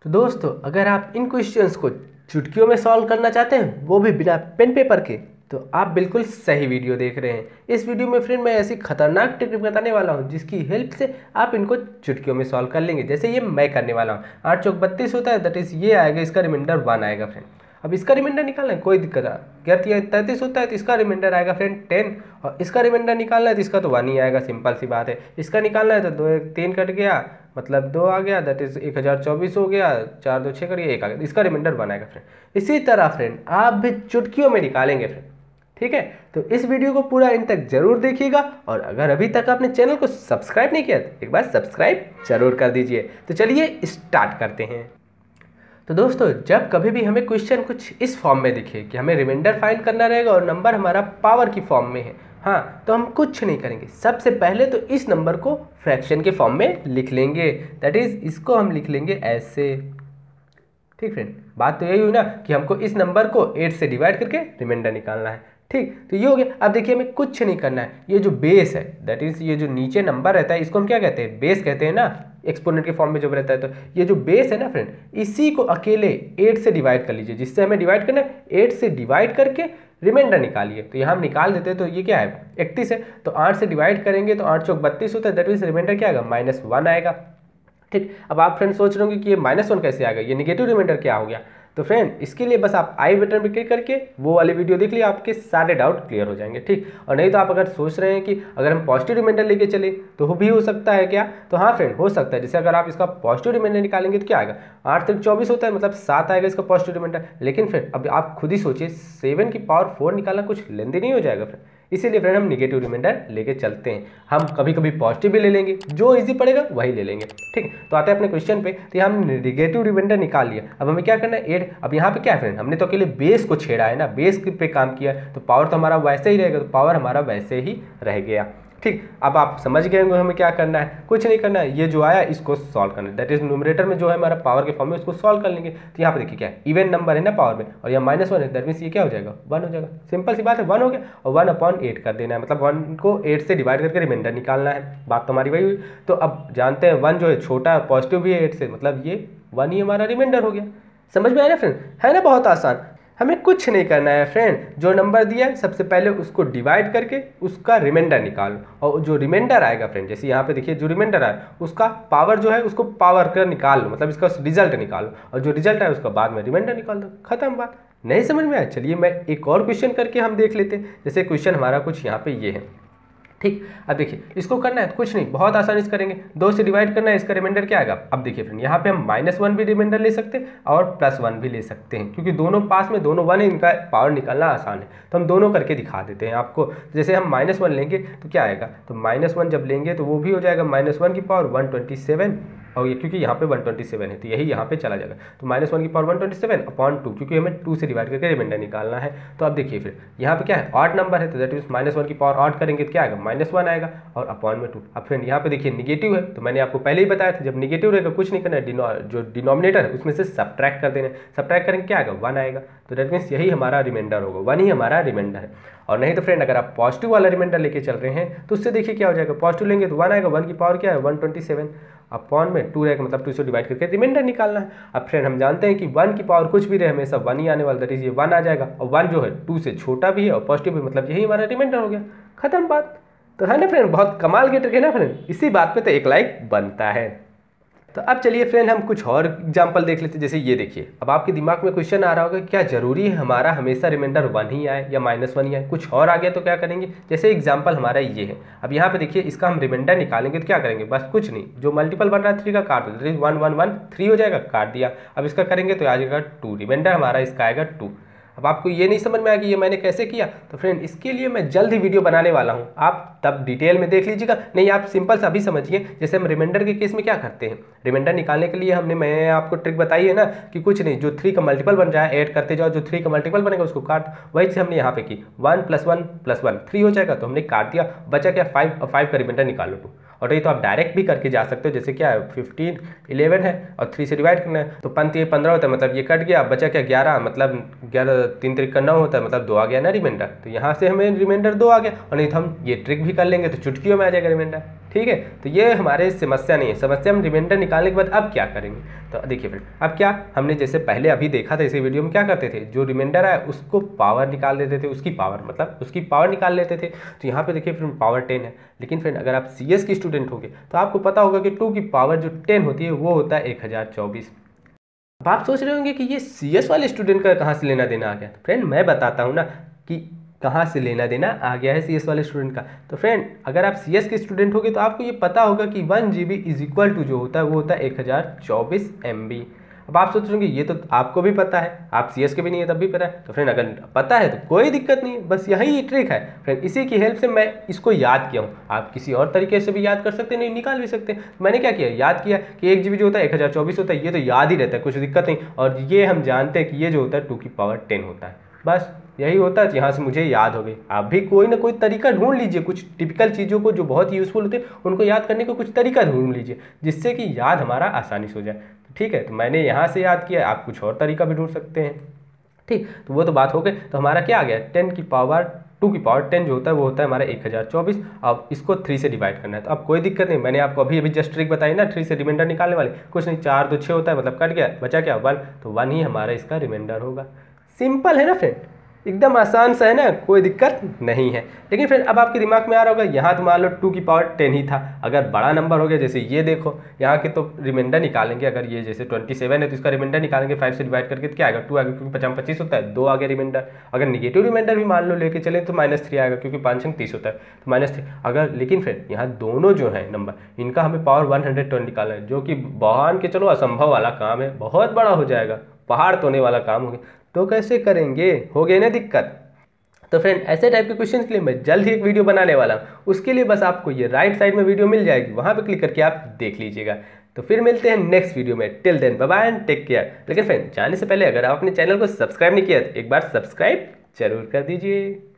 तो दोस्तों अगर आप इन क्वेश्चंस को चुटकियों में सॉल्व करना चाहते हैं, वो भी बिना पेन पेपर के, तो आप बिल्कुल सही वीडियो देख रहे हैं। इस वीडियो में फ्रेंड मैं ऐसी खतरनाक ट्रिक बताने वाला हूं जिसकी हेल्प से आप इनको चुटकियों में सॉल्व कर लेंगे। जैसे ये मैं करने वाला हूं, 8 चौक 32 होता है, दैट इज ये आएगा, इसका रिमाइंडर 1 आएगा फ्रेंड। अब इसका रिमाइंडर निकालना है, कोई दिक्कत है। कहती है 33 होता है तो इसका रिमाइंडर आएगा फ्रेंड 10, और इसका रिमाइंडर निकालना है तो इसका तो 1 ही आएगा, सिंपल सी बात है। इसका निकालना है तो 2 1 3 कट गया, मतलब 2 आ गया, दैट इज 1024 हो गया, 4 2 6 कट गया, 1 आ गया, इसका रिमाइंडर 1 आएगा फ्रेंड। इसी तरह फ्रेंड आप भी चुटकियों में निकालेंगे फ्रेंड, ठीक है। तो इस वीडियो को पूरा इन तक जरूर देखिएगा, और अगर अभी तक आपने चैनल को सब्सक्राइब नहीं किया तो एक बार सब्सक्राइब जरूर कर दीजिए। तो चलिए स्टार्ट करते हैं। तो दोस्तों जब कभी भी हमें क्वेश्चन कुछ इस फॉर्म में दिखे कि हमें रिमाइंडर फाइंड करना रहेगा और नंबर हमारा पावर की फॉर्म में है, हाँ, तो हम कुछ नहीं करेंगे। सबसे पहले तो इस नंबर को फ्रैक्शन के फॉर्म में लिख लेंगे, दैट इज इसको हम लिख लेंगे ऐसे। ठीक फ्रेंड, बात तो यही हुई ना कि हमको इस नंबर को 8 से डिवाइड करके रिमाइंडर निकालना है। ठीक, तो ये हो गया। अब देखिए हमें कुछ नहीं करना है, ये जो बेस है, दैट इज ये जो नीचे नंबर रहता है, इसको हम क्या कहते हैं, बेस कहते हैं ना, एक्सपोनेंट के फॉर्म में जब रहता है। तो ये जो बेस है ना फ्रेंड, इसी को अकेले 8 से डिवाइड कर लीजिए, जिससे हमें डिवाइड करना है 8 से डिवाइड करके रिमाइंडर निकालिए। तो यहाँ हम निकाल देते हैं, तो ये क्या है 31 है, तो 8 से डिवाइड करेंगे तो 8 चौक 32 होता है, दैट मीन्स रिमाइंडर क्या आएगा -1 आएगा। ठीक, अब आप फ्रेंड सोच रहे होंगे कि ये -1 कैसे आ गया, ये नेगेटिव रिमाइंडर क्या हो गया। तो फ्रेंड इसके लिए बस आप आई बटन पर क्लिक करके वो वाली वीडियो देख लिए, आपके सारे डाउट क्लियर हो जाएंगे। ठीक, और नहीं तो आप अगर सोच रहे हैं कि अगर हम पॉजिटिव रिमाइंडर लेके चले तो वो भी हो सकता है क्या, तो हाँ फ्रेंड हो सकता है। जैसे अगर आप इसका पॉजिटिव रिमाइंडर निकालेंगे तो क्या आएगा, 8 3 24 होता है, मतलब 7 आएगा इसका पॉजिटिव रिमाइंडर। लेकिन फ्रेंड अब आप खुद ही सोचिए, 7 की पावर 4 निकालना कुछ लेंदी नहीं हो जाएगा फ्रेंड, इसीलिए फ्रेंड हम निगेटिव रिमाइंडर लेके चलते हैं। हम कभी कभी पॉजिटिव भी ले लेंगे, जो इजी पड़ेगा वही ले लेंगे। ठीक, तो आते हैं अपने क्वेश्चन पे। तो हम निगेटिव रिमाइंडर निकाल लिया, अब हमें क्या करना है 8। अब यहाँ पे क्या है फ्रेंड, हमने तो अकेले बेस को छेड़ा है ना, बेस पे काम किया, तो पावर तो हमारा वैसे ही रहेगा, तो पावर हमारा वैसे ही रह गया। ठीक, अब आप समझ गए होंगे हमें क्या करना है, कुछ नहीं करना है, ये जो आया इसको सॉल्व करना है, दैट इज न्यूमरेटर में जो है हमारा पावर के फॉर्म में, उसको सॉल्व कर लेंगे। तो यहाँ पे देखिए क्या है, इवन नंबर है ना पावर में, और यहाँ -1 है, दैट मीन्स ये क्या हो जाएगा 1 हो जाएगा, सिंपल सी बात है, 1 हो गया। और 1/8 कर देना है, मतलब 1 को 8 से डिवाइड करके रिमाइंडर निकालना है। बात तो हमारी वही हुई। तो अब जानते हैं 1 जो है छोटा, पॉजिटिव भी है 8 से, मतलब ये 1 ही हमारा रिमाइंडर हो गया। समझ में आया ना फ्रेंड, है ना बहुत आसान। हमें कुछ नहीं करना है फ्रेंड, जो नंबर दिया है सबसे पहले उसको डिवाइड करके उसका रिमाइंडर निकालो, और जो रिमाइंडर आएगा फ्रेंड, जैसे यहाँ पे देखिए जो रिमाइंडर आया उसका पावर जो है उसको पावर का निकाल लो, मतलब इसका रिजल्ट निकालो, और जो रिजल्ट आया उसका बाद में रिमाइंडर निकाल दो, खत्म बात। नहीं समझ में आया, चलिए मैं एक और क्वेश्चन करके हम देख लेते हैं। जैसे क्वेश्चन हमारा कुछ यहाँ पे ये है। ठीक, अब देखिए इसको करना है तो कुछ नहीं, बहुत आसानी से करेंगे, 2 से डिवाइड करना है, इसका रिमाइंडर क्या आएगा। अब देखिए फ्रेंड यहाँ पे हम -1 भी रिमाइंडर ले सकते हैं और +1 भी ले सकते हैं, क्योंकि दोनों पास में दोनों 1 है, इनका पावर निकालना आसान है, तो हम दोनों करके दिखा देते हैं आपको। जैसे हम -1 लेंगे तो क्या आएगा, तो -1 जब लेंगे तो वो भी हो जाएगा -1 की पावर 127, और ये क्योंकि यहाँ पे 127 है तो यही यहाँ पे चला जाएगा, तो -1 की पावर 127/2, क्योंकि हमें 2 से डिवाइड करके रिमाइंडर निकालना है। तो अब देखिए फिर यहाँ पे क्या है, ऑड नंबर है, तो दैट मीन्स -1 की पावर ऑड करेंगे तो क्या आएगा -1 आएगा, और अपॉन में 2। अब फ्रेंड यहाँ पे देखिए निगेटिव है, तो मैंने आपको पहले ही बताया था जब निगेटिव रहेगा कुछ नहीं करना है, जो डिनोमिनेटर है उसमें से सब्ट्रैक्ट कर देना है, सब्ट्रैक्ट करेंगे क्या आएगा 1 आएगा, तो दैट मीन्स यही हमारा रिमाइंडर होगा, 1 ही हमारा रिमाइंडर है। और नहीं तो फ्रेंड अगर आप पॉजिटिव वाला रिमाइंडर लेके चल रहे हैं तो उससे देखिए क्या हो जाएगा, पॉजिटिव लेंगे तो 1 आएगा, 1 की पावर क्या है 127, अपॉन में 2 रहेगा, मतलब 2 से डिवाइड करके रिमाइंडर निकालना है। अब फ्रेंड हम जानते हैं कि 1 की पावर कुछ भी रहे हमेशा 1 ही आने वाला, दैट इज ये 1 आ जाएगा, और 1 जो है 2 से छोटा भी है और पॉजिटिव भी, मतलब यही हमारा रिमाइंडर हो गया, खत्म बात। तो है ना फ्रेंड, बहुत कमाल की ट्रिक है ना फ्रेंड, इसी बात पे तो एक लाइक बनता है। तो अब चलिए फ्रेंड हम कुछ और एग्जाम्पल देख लेते हैं। जैसे ये देखिए, अब आपके दिमाग में क्वेश्चन आ रहा होगा क्या जरूरी है हमारा हमेशा रिमाइंडर 1 ही आए या -1 ही आए, कुछ और आ गया तो क्या करेंगे। जैसे एग्जाम्पल हमारा ये है, अब यहाँ पे देखिए इसका हम रिमाइंडर निकालेंगे तो क्या करेंगे, बस कुछ नहीं, जो मल्टीपल बन रहा है 3 का काट दो, 1 1 1 3 हो जाएगा, काट दिया। अब इसका करेंगे तो आ जाएगा 2, रिमाइंडर हमारा इसका आएगा 2। अब आपको ये नहीं समझ में आया कि ये मैंने कैसे किया, तो फ्रेंड इसके लिए मैं जल्द ही वीडियो बनाने वाला हूँ, आप तब डिटेल में देख लीजिएगा। नहीं आप सिंपल सा अभी समझिए, जैसे हम रिमाइंडर के केस में क्या करते हैं, रिमाइंडर निकालने के लिए मैंने आपको ट्रिक बताई है ना कि कुछ नहीं, जो 3 का मल्टीपल बन जाए ऐड करते जाओ, जो 3 का मल्टीपल बनेगा उसको काट, वही से हमने यहाँ पे की 1 + 1 + 1 3 हो जाएगा, तो हमने काट दिया, बचा क्या 5, और 5 का रिमाइंडर निकाल लो 2, और ये तो आप डायरेक्ट भी करके जा सकते हो, जैसे क्या है 15 11 है और 3 से डिवाइड करना है, तो 5 3 15 होता है, मतलब ये कट गया, बचा क्या 11, मतलब 11 3 3 का 9 होता है, मतलब 2 आ गया ना रिमाइंडर। तो यहाँ से हमें रिमाइंडर 2 आ गया, और नहीं तो हम ये ट्रिक भी कर लेंगे तो चुटकियों में आ जाएगा रिमाइंडर। ठीक है, तो ये हमारे समस्या नहीं है। समस्या हम रिमाइंडर निकालने के बाद अब क्या करेंगे, तो देखिए फ्रेंड, अब क्या हमने जैसे पहले अभी देखा था इसी वीडियो में, क्या करते थे, जो रिमाइंडर है उसको पावर निकाल देते थे, उसकी पावर मतलब उसकी पावर निकाल लेते थे। तो यहाँ पे देखिए फ्रेंड पावर 10 है, लेकिन फ्रेंड अगर आप CS की स्टूडेंट होंगे तो आपको पता होगा कि 2 की पावर जो 10 होती है वो होता है 1024। अब आप सोच रहे होंगे कि ये CS वाले स्टूडेंट का कहाँ से लेना देना आ गया। तो फ्रेंड मैं बताता हूँ ना कि कहाँ से लेना देना आ गया है CS वाले स्टूडेंट का। तो फ्रेंड अगर आप CS के स्टूडेंट होगे तो आपको ये पता होगा कि 1 GB इज इक्वल टू जो होता है वो होता है 1024 MB। अब आप सोच रहे होंगे ये तो आपको भी पता है, आप CS के भी नहीं है तब भी पता है। तो फ्रेंड अगर पता है तो कोई दिक्कत नहीं है, बस यही ये ट्रिक है फ्रेंड, इसी की हेल्प से मैं इसको याद किया हूँ। आप किसी और तरीके से भी याद कर सकते हैं, नहीं निकाल भी सकते हैं। मैंने क्या किया, याद किया कि 1 GB जो होता है 1024 होता है, ये तो याद ही रहता है, कुछ दिक्कत नहीं। और ये हम जानते हैं कि ये जो होता है 2 की पावर 10 होता है, बस यही होता है। यहाँ से मुझे याद हो गई। आप भी कोई ना कोई तरीका ढूंढ लीजिए, कुछ टिपिकल चीज़ों को जो बहुत यूज़फुल होते हैं उनको याद करने का कुछ तरीका ढूंढ लीजिए, जिससे कि याद हमारा आसानी से हो जाए। ठीक है, तो मैंने यहाँ से याद किया, आप कुछ और तरीका भी ढूंढ सकते हैं। ठीक, तो वो तो बात हो गई। तो हमारा क्या आ गया, 2 की पावर 10 जो होता है वो होता है हमारा 1024। अब इसको 3 से डिवाइड करना है, तो अब कोई दिक्कत नहीं, मैंने आपको अभी जस्ट ट्रिक बताई ना 3 से रिमाइंडर निकालने वाले, कुछ नहीं, 4 2 6 होता है, मतलब कट गया, बचा क्या 1, तो 1 ही हमारा इसका रिमाइंडर होगा। सिंपल है ना फ्रेंड, एकदम आसान सा है ना, कोई दिक्कत नहीं है। लेकिन फिर अब आपके दिमाग में आ रहा होगा यहाँ तो मान लो 2 की पावर 10 ही था, अगर बड़ा नंबर हो गया जैसे ये देखो यहाँ के, तो रिमाइंडर निकालेंगे, अगर ये जैसे 27 है तो इसका रिमाइंडर निकालेंगे 5 से डिवाइड करके, तो क्या आएगा 2 आएगा, क्योंकि 50 25 होता है, 2 आ गया रिमाइंडर। अगर निगेटिव रिमाइंडर भी मान लो लेके चले तो -3 आएगा, क्योंकि 5 अंक 30 होता है, तो -3 अगर। लेकिन फिर यहाँ दोनों जो है नंबर, इनका हमें पावर 120 निकालना है, जो कि मान के चलो असंभव वाला काम है, बहुत बड़ा हो जाएगा, पहाड़ तोड़ने वाला काम हो गया। तो कैसे करेंगे, हो गई ना दिक्कत। तो फ्रेंड ऐसे टाइप के क्वेश्चन के लिए मैं जल्द ही एक वीडियो बनाने वाला हूँ, उसके लिए बस आपको ये राइट साइड में वीडियो मिल जाएगी, वहाँ पे क्लिक करके आप देख लीजिएगा। तो फिर मिलते हैं नेक्स्ट वीडियो में, till then bye bye and take care. लेकिन फ्रेंड जाने से पहले अगर आप अपने चैनल को सब्सक्राइब नहीं किया तो एक बार सब्सक्राइब जरूर कर दीजिए।